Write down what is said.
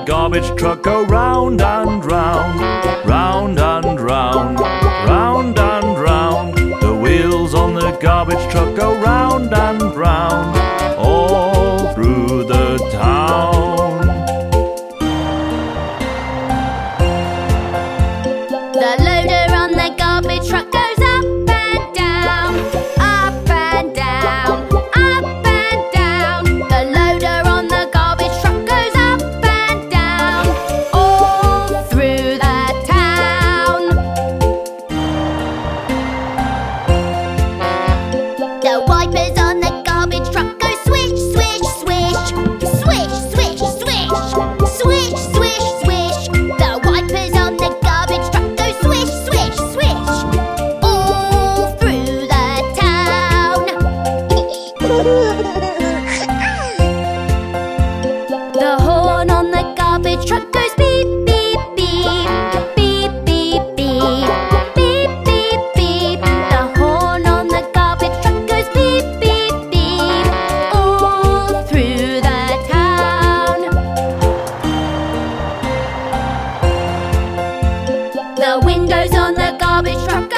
garbage truck go round and round, round and round, round and round. The wheels on the garbage truck go round and round, all through the town. The loader on the garbage truck goes up and down, up and down, up and down. The loader on the garbage truck goes up and down, all through the town. The wipers on the garbage truck go swish, swish, swish, swish, swish, swish, swish, swish, swish. The wipers on the garbage truck go swish, swish, swish, all through the town. The horn on the garbage truck goes beep, beep, beep, beep, beep, beep, beep, beep, beep. The horn on the garbage truck goes beep, beep, beep, all through the town. The windows on the garbage truck